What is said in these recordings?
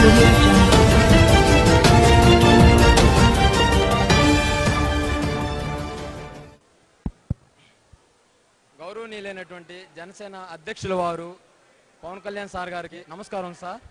Audio Jungle. గౌరవనీయులైనటువంటి Janasena అధ్యక్షుల వారు Pawan Kalyan sir గారికి నమస్కారం సార్.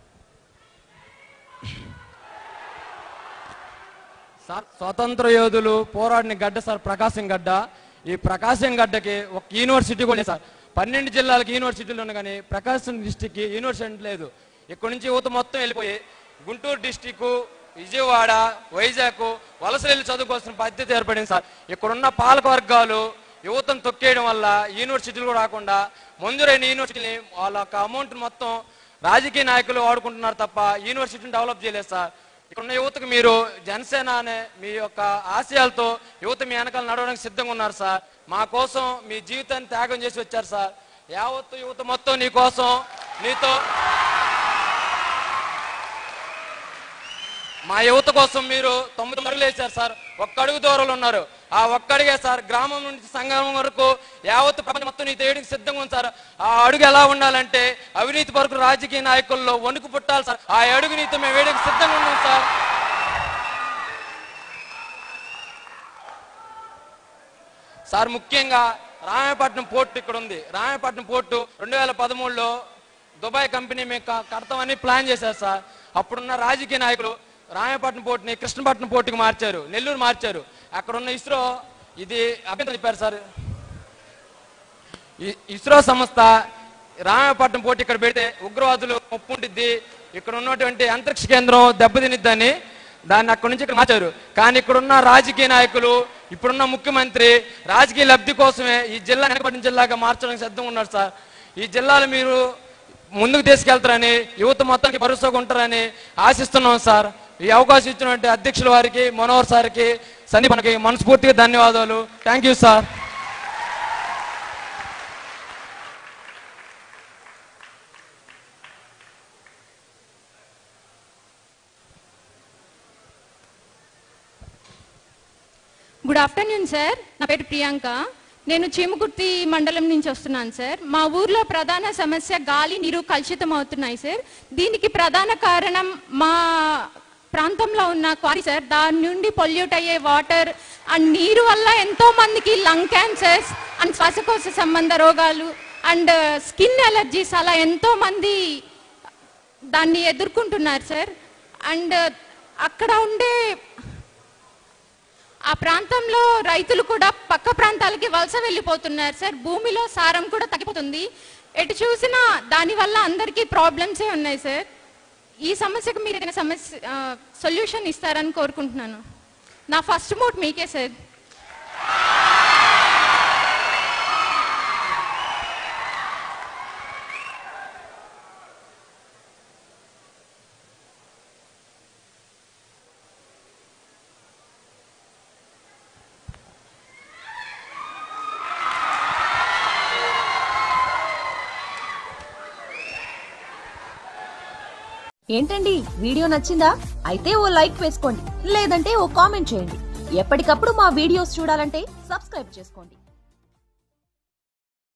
సార్ స్వతంత్ర యోధులు పోరాడిన గడ్డ సార్ ప్రకాశం గడ్డ. ఈ ప్రకాశం గడ్డకి ఒక యూనివర్సిటీ కూడా లేదు సార్. 12 జిల్లాలకు యూనివర్సిటీలు ఉన్నాయి కానీ ప్రకాశం డిస్టిక్కి యూనివర్సిటీ లేదు. ఇక్కడ నుంచి యువత మొత్తం వెళ్ళిపోయి గుంటూరు డిస్టిక్, విజయవాడ, వైజాగ్ వలసలు వెళ్ళి చదువుకోవాల్సిన బాధ్యత ఏర్పడింది సార్. ఇక్కడున్న పాలక వర్గాలు యువతను తొక్కేయడం వల్ల యూనివర్సిటీలు కూడా రాకుండా మంజూరైన యూనివర్సిటీని వాళ్ళ యొక్క అమౌంట్ మొత్తం రాజకీయ నాయకులు వాడుకుంటున్నారు తప్ప యూనివర్సిటీని డెవలప్ చేయలేదు సార్. ఇక్కడున్న యువతకు మీరు జనసేన అనే మీ యొక్క ఆశయాలతో యువత మీ వెనకాల నడవడానికి సిద్ధంగా ఉన్నారు సార్. మా కోసం మీ జీవితాన్ని త్యాగం చేసి వచ్చారు సార్. యావత్తు యువత మొత్తం నీ కోసం నీతో మా యువత కోసం మీరు 9 అడుగులు వేశారు సార్. ఒక్క అడుగు దూరంలో ఉన్నారు. ఆ ఒక్కడిగే సార్ గ్రామం నుంచి సంఘం వరకు యావత్తు ప్రపంచం మొత్తం నీతో వేయడానికి సిద్ధంగా ఉంది సార్. ఆ అడుగు ఎలా ఉండాలంటే అవినీతి వరకు రాజకీయ నాయకుల్లో వణుకు పుట్టాలి సార్. ఆ అడుగు నీతో మేము వేయడానికి సిద్ధంగా ఉన్నాం సార్. సార్ ముఖ్యంగా రామాయపట్నం పోర్టు ఇక్కడ ఉంది. రామాయపట్నం పోర్టు 2013లో దుబాయ్ కంపెనీ మేము కడతామని ప్లాన్ చేశారు సార్. అప్పుడున్న రాజకీయ నాయకులు రామాయపట్నం పోర్టుని కృష్ణపట్నం పోర్టుకి మార్చారు, నెల్లూరు మార్చారు. అక్కడ ఉన్న ఇస్రో ఇది అభ్యంతరం చెప్పారు సార్. ఇస్రో సంస్థ రామాయపట్నం పోర్టు ఇక్కడ పెడితే ఉగ్రవాదులు ముప్పు ఉంటుంది, ఇక్కడ ఉన్నటువంటి అంతరిక్ష కేంద్రం దెబ్బతినిద్దని దాన్ని అక్కడి నుంచి ఇక్కడ మార్చారు. కానీ ఇక్కడున్న రాజకీయ నాయకులు, ఇప్పుడున్న ముఖ్యమంత్రి రాజకీయ లబ్ధి కోసమే ఈ జిల్లా వెనకబడిన జిల్లాగా మార్చడానికి సిద్ధంగా ఉన్నారు సార్. ఈ జిల్లాలు మీరు ముందుకు తీసుకెళ్తారని యువత మొత్తానికి భరోసాగా ఉంటారని ఆశిస్తున్నాం సార్. ఈ అవకాశం ఇచ్చినటువంటి అధ్యక్షుల వారికి, మనోహర్ సార్కి, సందీపన్కి మనస్ఫూర్తిగా ధన్యవాదాలు. Thank you sir. Good afternoon sir. నా పేరు ప్రియాంక. నేను చీమకుర్తి మండలం నుంచి వస్తున్నాను సార్. మా ఊర్లో ప్రధాన సమస్య గాలి, నీరు కలుషితం అవుతున్నాయి సార్. దీనికి ప్రధాన కారణం మా ప్రాంతంలో ఉన్న క్వారీ సార్. దాని నుండి పొల్యూట్ అయ్యే వాటర్ అండ్ నీరు వల్ల ఎంతో మందికి లంగ్ క్యాన్సర్స్ అండ్ శ్వాసకోశ సంబంధ రోగాలు అండ్ స్కిన్ ఎలర్జీస్ అలా ఎంతో మంది దాన్ని ఎదుర్కొంటున్నారు సార్. అండ్ అక్కడ ఉండే ఆ ప్రాంతంలో రైతులు కూడా పక్క ప్రాంతాలకి వలస వెళ్ళిపోతున్నారు సార్. భూమిలో సారం కూడా తగ్గిపోతుంది. ఎటు చూసినా దానివల్ల అందరికీ ప్రాబ్లమ్సే ఉన్నాయి సార్. ఈ సమస్యకు మీరు ఏదైనా సొల్యూషన్ ఇస్తారని కోరుకుంటున్నాను. నా ఫస్ట్ మోట్ మీకే సార్. ఏంటండి వీడియో నచ్చిందా? అయితే ఓ లైక్ వేసుకోండి, లేదంటే ఓ కామెంట్ చేయండి. ఎప్పటికప్పుడు మా వీడియోస్ చూడాలంటే సబ్స్క్రైబ్ చేసుకోండి.